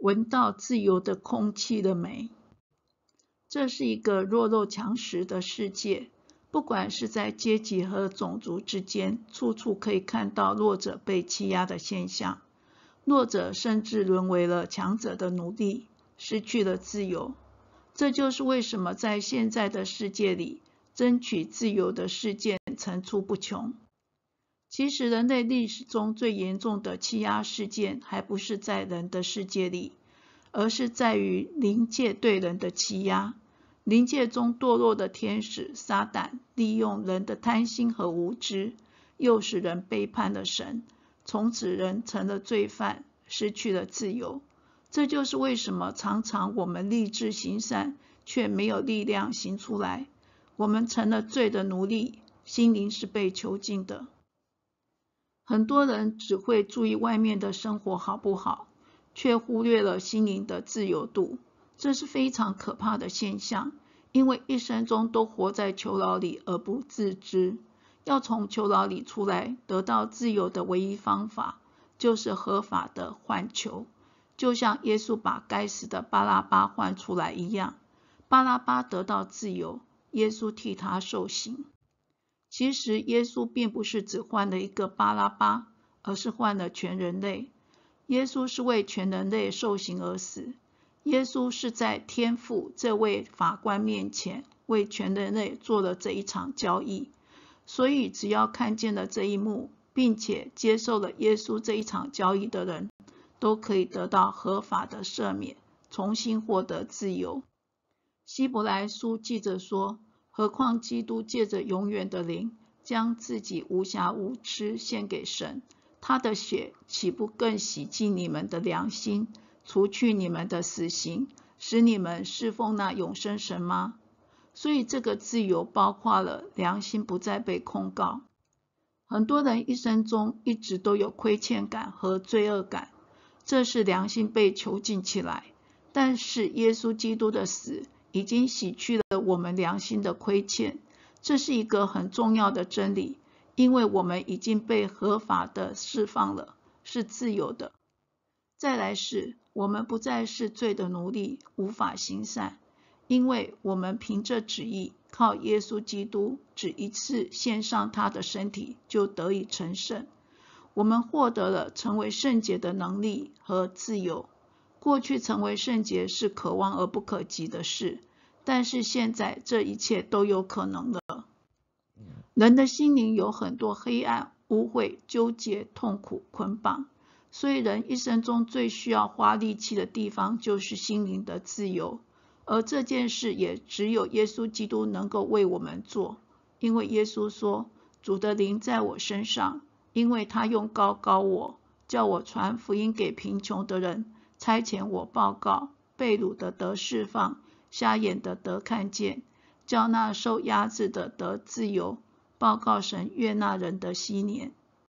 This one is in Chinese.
闻到自由的空气的美。这是一个弱肉强食的世界，不管是在阶级和种族之间，处处可以看到弱者被欺压的现象。弱者甚至沦为了强者的奴隶，失去了自由。这就是为什么在现在的世界里，争取自由的事件层出不穷。其实人类历史中最严重的欺压事件，还不是在人的世界里，而是在于灵界对人的欺压。灵界中堕落的天使撒旦，利用人的贪心和无知，诱使人背叛了神，从此人成了罪犯，失去了自由。这就是为什么常常我们立志行善，却没有力量行出来。我们成了罪的奴隶，心灵是被囚禁的。很多人只会注意外面的生活好不好，却忽略了心灵的自由度。这是非常可怕的现象，因为一生中都活在囚牢里而不自知。要从囚牢里出来，得到自由的唯一方法，就是合法的换囚。就像耶稣把该死的巴拉巴换出来一样，巴拉巴得到自由，耶稣替他受刑。其实耶稣并不是只换了一个巴拉巴，而是换了全人类。耶稣是为全人类受刑而死。耶稣是在天父这位法官面前，为全人类做了这一场交易。所以只要看见了这一幕，并且接受了耶稣这一场交易的人，都可以得到合法的赦免，重新获得自由。希伯来书记着说，何况基督借着永远的灵，将自己无瑕无疵献给神，他的血岂不更洗净你们的良心，除去你们的死刑，使你们侍奉那永生神吗？所以这个自由包括了良心不再被控告。很多人一生中一直都有亏欠感和罪恶感，这是良心被囚禁起来。但是耶稣基督的死已经洗去了我们良心的亏欠，这是一个很重要的真理，因为我们已经被合法的释放了，是自由的。再来是，我们不再是罪的奴隶，无法行善，因为我们凭着旨意，靠耶稣基督只一次献上他的身体，就得以成圣。我们获得了成为圣洁的能力和自由。过去成为圣洁是可望而不可及的事，但是现在这一切都有可能了。人的心灵有很多黑暗、污秽、纠结、痛苦、捆绑，所以人一生中最需要花力气的地方就是心灵的自由，而这件事也只有耶稣基督能够为我们做，因为耶稣说，主的灵在我身上，因为他用膏膏我，叫我传福音给贫穷的人，差遣我报告被掳的得释放，瞎眼的得看见，叫那受压制的得自由，报告神悦纳人的禧年。